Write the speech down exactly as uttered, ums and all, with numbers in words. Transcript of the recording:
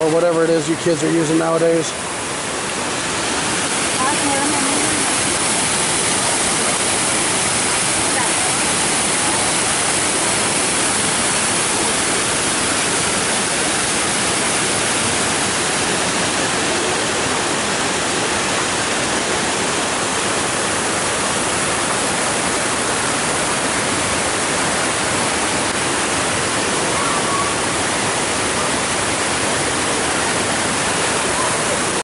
or whatever it is you kids are using nowadays.